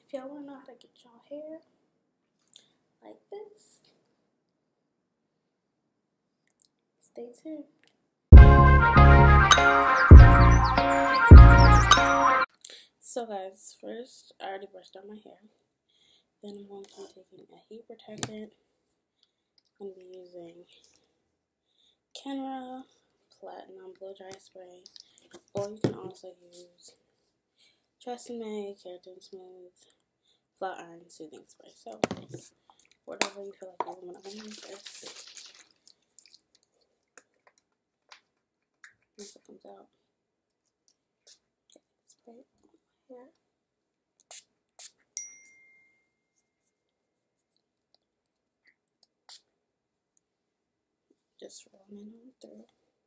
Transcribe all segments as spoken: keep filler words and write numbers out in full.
If y'all want to know how to get y'all hair like this, stay tuned. So guys, first I already brushed out my hair. Then I'm going to be taking a heat protectant. I'm going to be using Kenra Platinum Blow Dry Spray, or you can also use Tresemme Keratin Smooth Flat Iron Soothing Spray. So whatever you feel like using, when I'm going to use this. Once it comes out, spray it on my hair. Just rolling on through.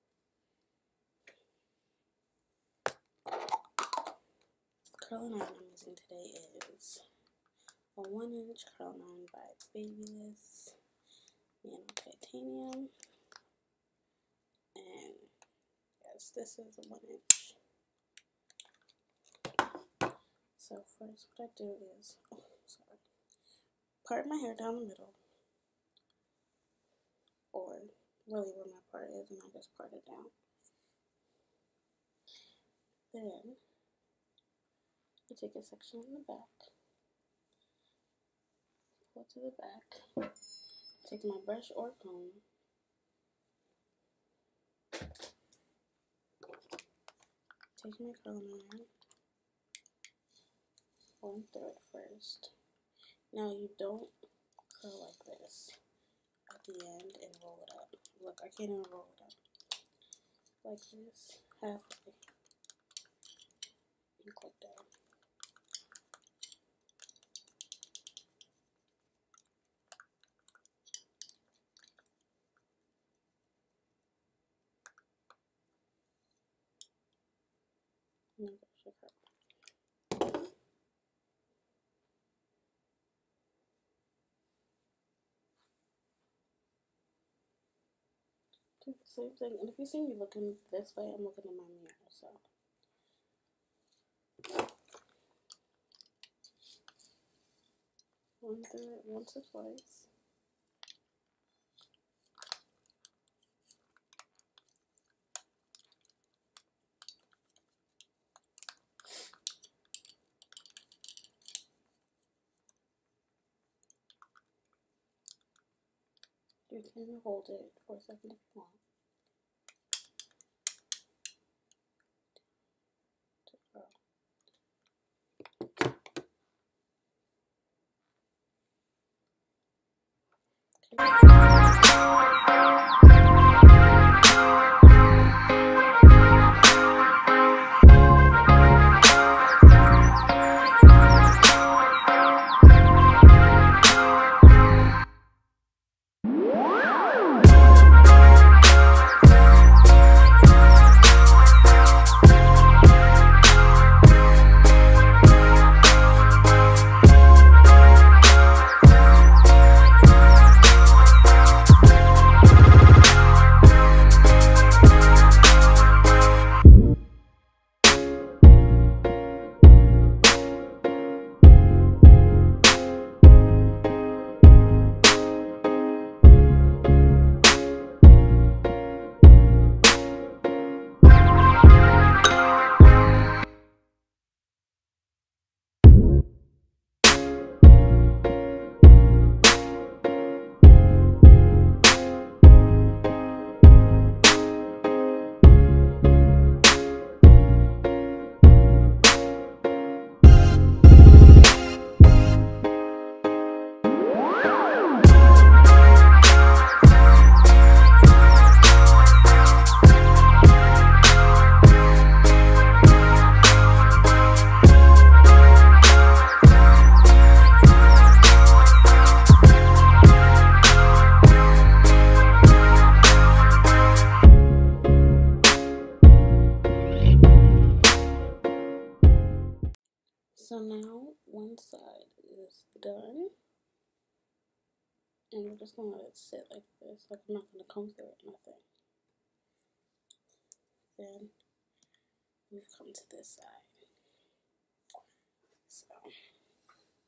The curling iron I'm using today is a one inch curling iron by Babyliss Nano Titanium. And yes, this is a one inch. So first what I do is, oh, sorry, part my hair down the middle, or really where my part is, and I just part it down. Then you take a section in the back, pull to the back, take my brush or comb, take my curling iron, going through it first. Now you don't curl like this at the end and roll it up. Look, I can't even roll it up. Like this, halfway, and click down. And then brush it up. Do the same thing, and if you see me looking this way, I'm looking in my mirror, so. Run through it once or twice. You can hold it for a second if you want. So now one side is done, and we're just gonna let it sit like this. Like I'm not gonna comb through it, nothing. Then we've come to this side. So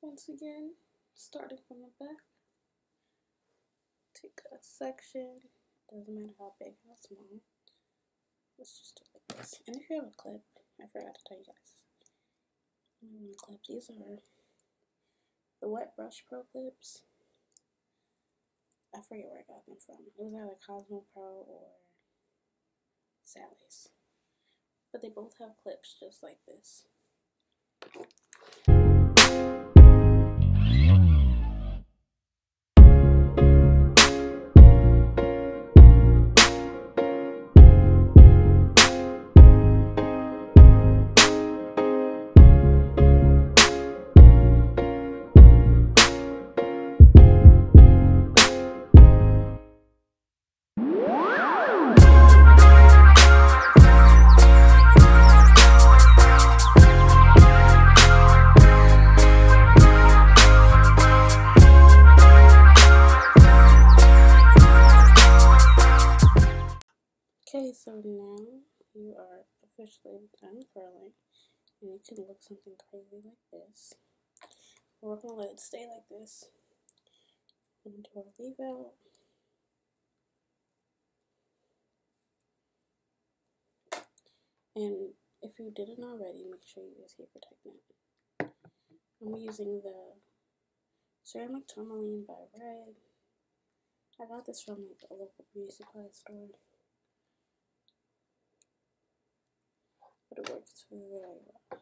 Once again, starting from the back, take a section, doesn't matter how big, how small, let's just do it like this. And if you have a clip, I forgot to tell you guys, I'm gonna clip, these are the Wet Brush Pro clips. I forget where I got them from. It was either Cosmo Pro or Sally's. But they both have clips just like this. Okay, so now you are officially done curling, and it can look something crazy like this. We're gonna let it stay like this. And do our leave out. And if you didn't already, make sure you use Heat Protect. I'm using the Ceramic Tourmaline by Red. I got this from like a local beauty supply store. But it works very well.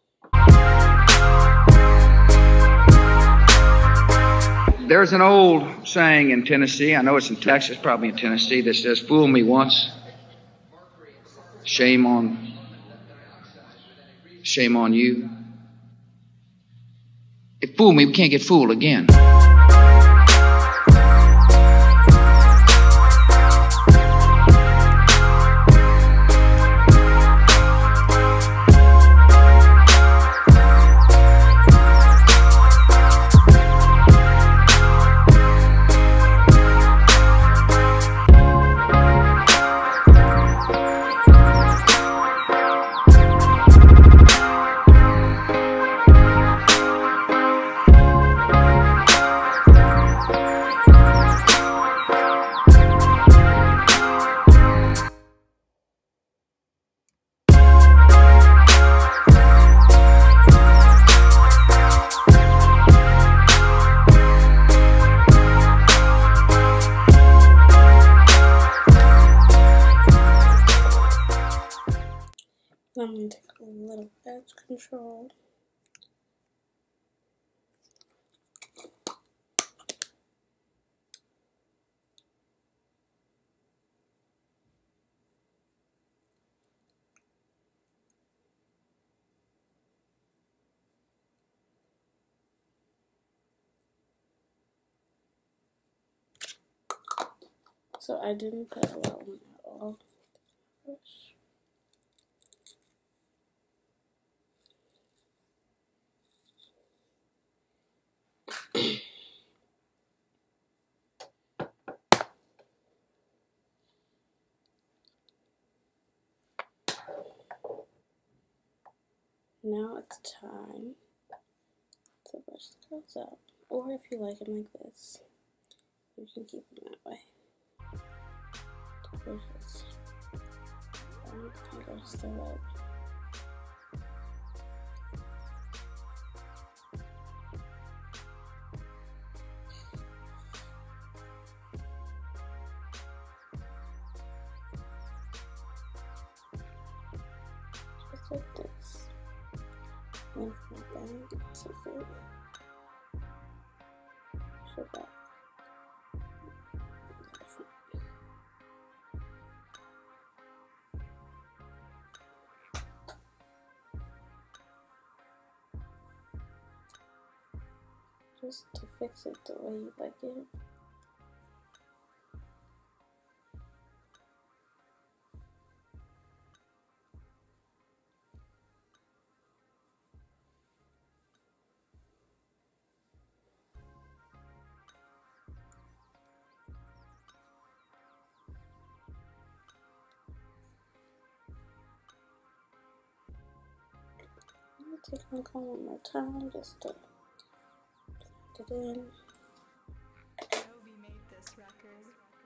There's an old saying in Tennessee, I know it's in Texas, probably in Tennessee, that says, fool me once, shame on, shame on you. If fool me, we can't get fooled again. I'm going to take a little edge control. So I didn't put a lot on at all. Now it's time to brush the curls out. Or if you like them like this, you can keep them that way. There's this. Um, fingers still up. Just like this. And from the back to the show back. Just to fix it the way you like it. Take my comb one more time just to it in. Adobe made this record.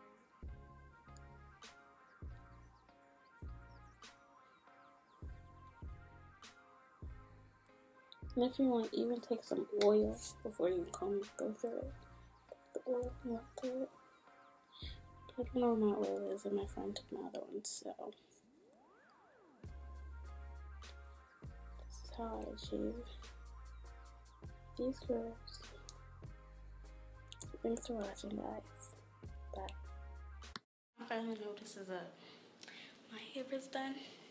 And if you want, even take some oil before you come go through it. Take the oil and rub through it. I don't know where my oil is, and my friend took my other one, so this is how I achieve these curves. Thanks for watching, guys. Bye. I finally noticed that my hair is done.